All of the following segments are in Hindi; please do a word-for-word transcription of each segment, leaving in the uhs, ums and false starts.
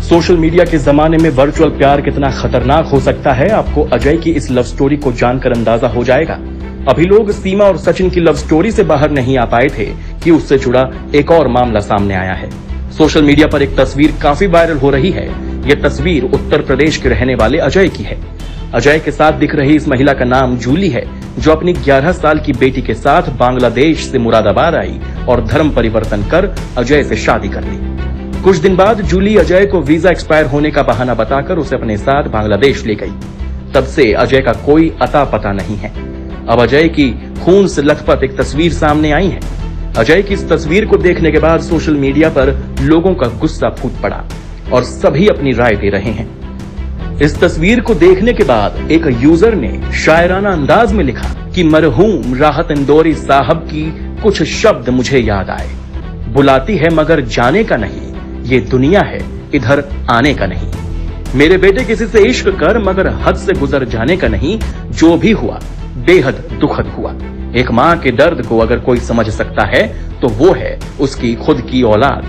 सोशल मीडिया के जमाने में वर्चुअल प्यार कितना खतरनाक हो सकता है, आपको अजय की इस लव स्टोरी को जानकर अंदाजा हो जाएगा। अभी लोग सीमा और सचिन की लव स्टोरी से बाहर नहीं आ पाए थे कि उससे जुड़ा एक और मामला सामने आया है। सोशल मीडिया पर एक तस्वीर काफी वायरल हो रही है। यह तस्वीर उत्तर प्रदेश के रहने वाले अजय की है। अजय के साथ दिख रही इस महिला का नाम जूली है, जो अपनी ग्यारह साल की बेटी के साथ बांग्लादेश से मुरादाबाद आई और धर्म परिवर्तन कर अजय से शादी कर ली। कुछ दिन बाद जूली अजय को वीजा एक्सपायर होने का बहाना बताकर उसे अपने साथ बांग्लादेश ले गई। तब से अजय का कोई अता पता नहीं है। अब अजय की खून से लथपथ एक तस्वीर सामने आई है। अजय की इस तस्वीर को देखने के बाद सोशल मीडिया पर लोगों का गुस्सा फूट पड़ा और सभी अपनी राय दे रहे हैं। इस तस्वीर को देखने के बाद एक यूजर ने शायराना अंदाज में लिखा कि मरहूम राहत इंदौरी साहब की कुछ शब्द मुझे याद आए, बुलाती है मगर जाने का नहीं, ये दुनिया है इधर आने का नहीं। मेरे बेटे किसी से इश्क कर मगर हद से गुजर जाने का नहीं, जो भी हुआ बेहद दुखद हुआ। एक मां के दर्द को अगर कोई समझ सकता है तो वो है उसकी खुद की औलाद।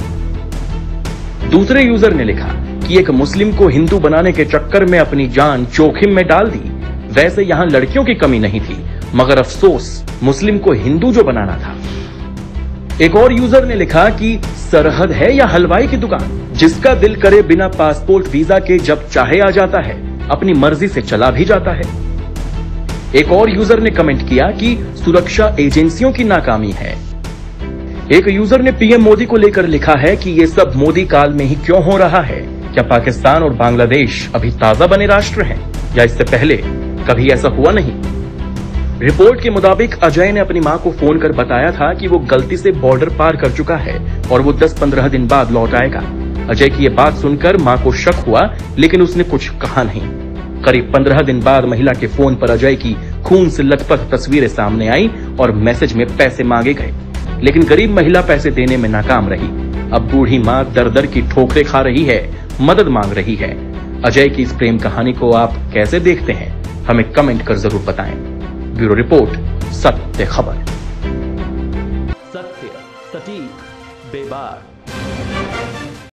दूसरे यूजर ने लिखा कि एक मुस्लिम को हिंदू बनाने के चक्कर में अपनी जान जोखिम में डाल दी। वैसे यहां लड़कियों की कमी नहीं थी, मगर अफसोस मुस्लिम को हिंदू जो बनाना था। एक और यूजर ने लिखा कि सरहद है या हलवाई की दुकान, जिसका दिल करे बिना पासपोर्ट वीजा के जब चाहे आ जाता है, अपनी मर्जी से चला भी जाता है। एक और यूजर ने कमेंट किया कि सुरक्षा एजेंसियों की नाकामी है। एक यूजर ने पीएम मोदी को लेकर लिखा है कि ये सब मोदी काल में ही क्यों हो रहा है? क्या पाकिस्तान और बांग्लादेश अभी ताजा बने राष्ट्र हैं या इससे पहले कभी ऐसा हुआ नहीं? रिपोर्ट के मुताबिक अजय ने अपनी मां को फोन कर बताया था कि वो गलती से बॉर्डर पार कर चुका है और वो दस पंद्रह दिन बाद लौट आएगा। अजय की ये बात सुनकर मां को शक हुआ, लेकिन उसने कुछ कहा नहीं। करीब पंद्रह दिन बाद महिला के फोन पर अजय की खून से लथपथ तस्वीरें सामने आई और मैसेज में पैसे मांगे गए, लेकिन गरीब महिला पैसे देने में नाकाम रही। अब बूढ़ी मां दर दर की ठोकरें खा रही है, मदद मांग रही है। अजय की इस प्रेम कहानी को आप कैसे देखते हैं, हमें कमेंट कर जरूर बताएं। ब्यूरो रिपोर्ट, सत्य खबर। सत्य, सटीक, बेबाक।